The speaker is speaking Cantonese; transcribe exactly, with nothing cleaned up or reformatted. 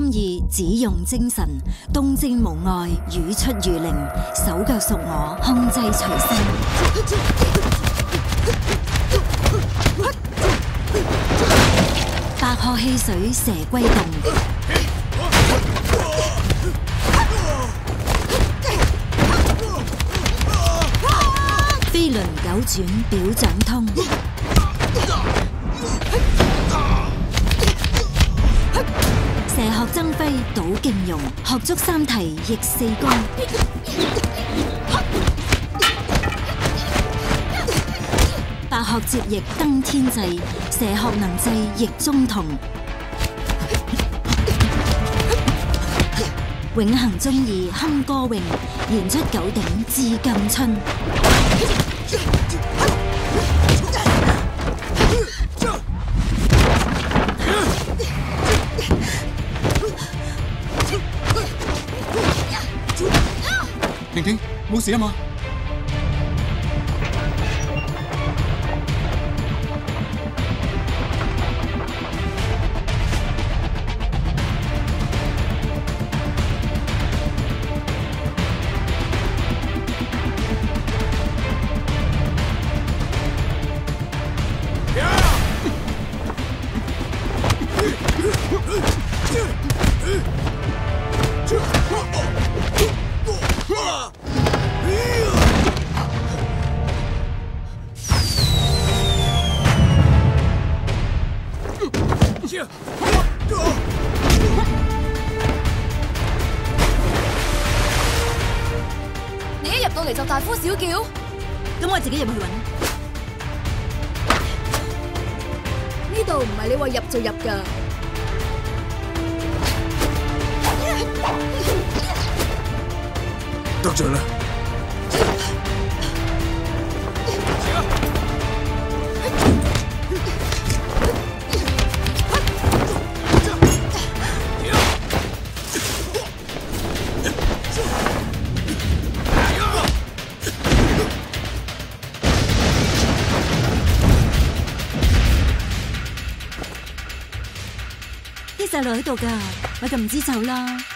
心意，只用精神，動靜無礙，語出如靈，手腳屬我，控制隨身。白鶴戲水，蛇龜動。飛輪九轉，表掌通。蛇學爭輝，倒勁容，學足三提，逆四宮。白鶴接翼，登天際，蛇學能制，逆中同。永恆中意，哼歌詠，言出九鼎，至禁春。 婷婷，冇事啊嘛？ 你一入到嚟就大呼小叫， 咁我自己入去揾。 呢度唔係你話入就入㗎。 得罪啦！ 啲細路喺度㗎，我就唔知走啦。